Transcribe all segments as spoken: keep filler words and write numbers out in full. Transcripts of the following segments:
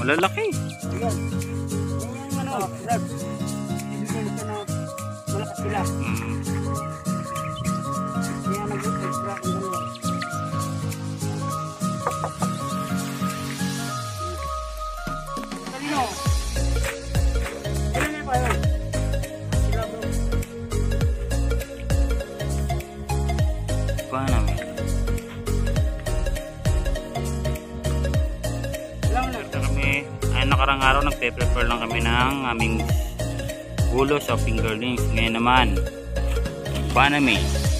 Malalaki. Ayan. Yung ano, vlog. Ibigay ko na malakas sila. Mm. Kaya nag-extra ang dalawa. Talino. Ilan na pa yun? Sila bro. Paano may? Ilan na? Ito kami, ay nakarang araw nagpe-prepare lang kami ng aming gulo sa fingerlings. Ngayon naman, baname.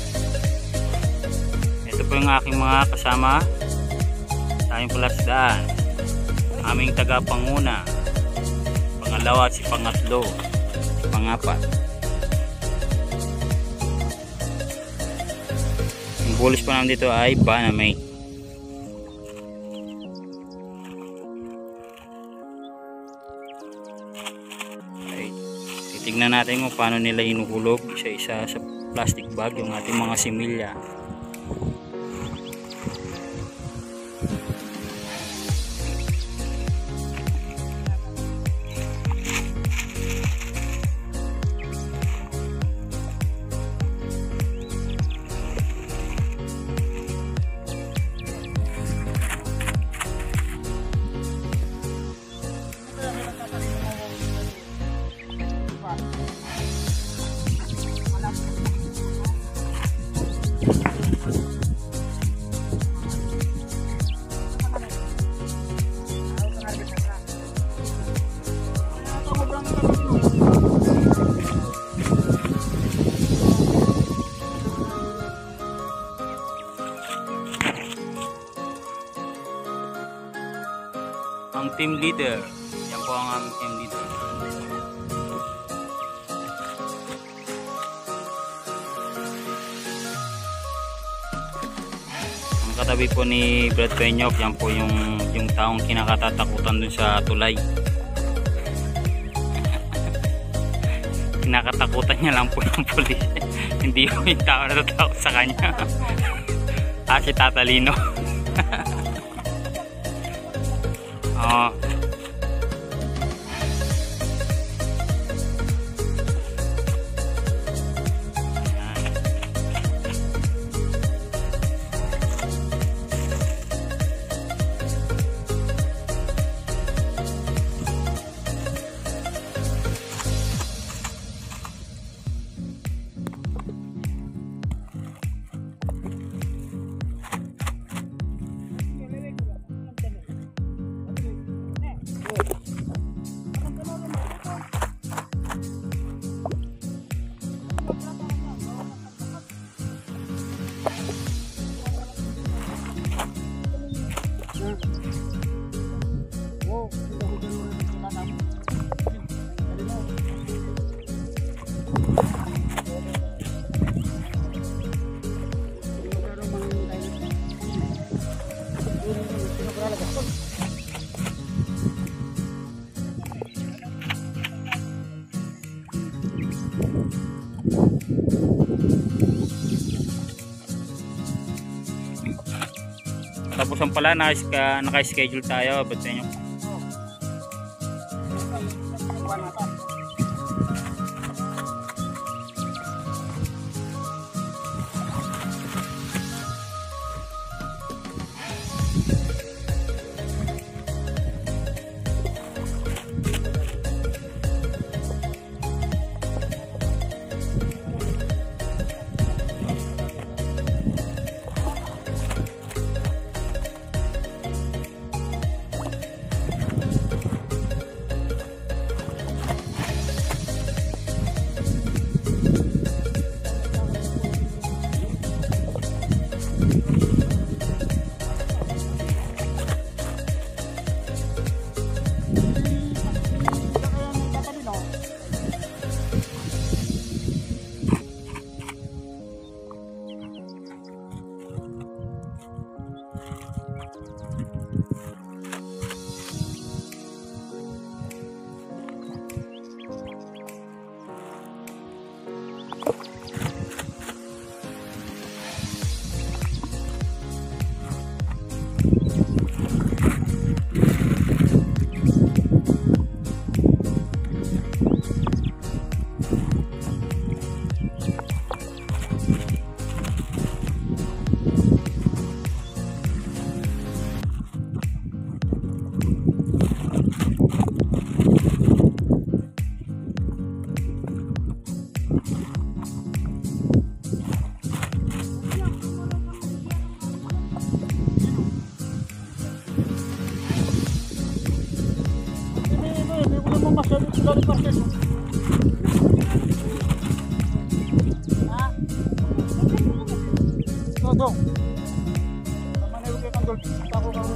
Ito po yung aking mga kasama sa aming palasdaan. Aming tagapanguna, pangalawa at si pangatlo, si pangapat. Yung bulis po namin dito ay baname. Tignan natin kung paano nila inuhulog isa-isa sa plastic bag yung ating mga similya. Ang team leader, yan po ang aming team leader. Ang katabi po ni Brad Peñok, yan po yung, yung taong kinakatatakutan dun sa tulay. Kinakatakutan niya lang po yung pulis. Hindi po yung tao natatakot sa kanya. Ah, si Tatalino. Oh. Tapos ang pala naka-schedule tayo, ba't sa inyo? mo masyado sa galing parcel. Ha? Todo. Tama na yung kay Kandol. Ako ka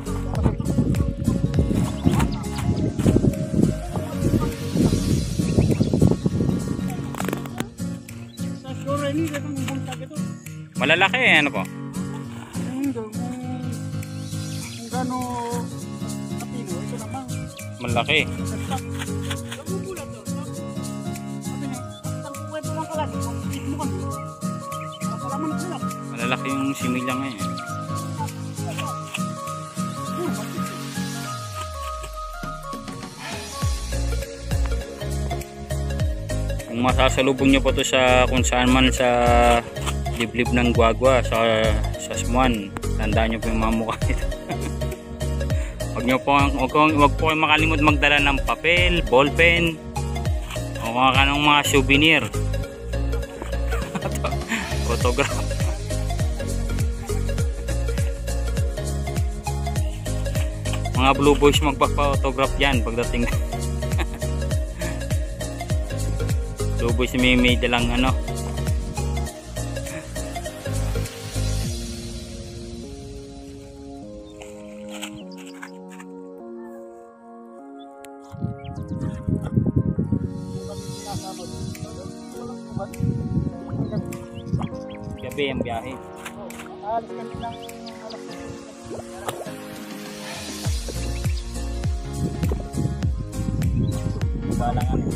sa sure ni datang buntag ito. Malalaki eh, ano po? Hindi kung kung gaano kapino ito naman. Malaki. Malalaki yung similya ngayon. Kung masasalubong nyo po to sa kung saan man sa liblib ng Guagua sa sa Smuan, tandaan nyo po yung mga mukha nito. Wag nyo po, wag, wag po kayo makalimut magdala ng papel, ballpen, o mga kanong mga souvenir. Photograph. Mga blue boys magpa-photograph yan pagdating. Blue boys may may dalang ano. Gabi ang biyahe. Alis kami ng alas Balangan.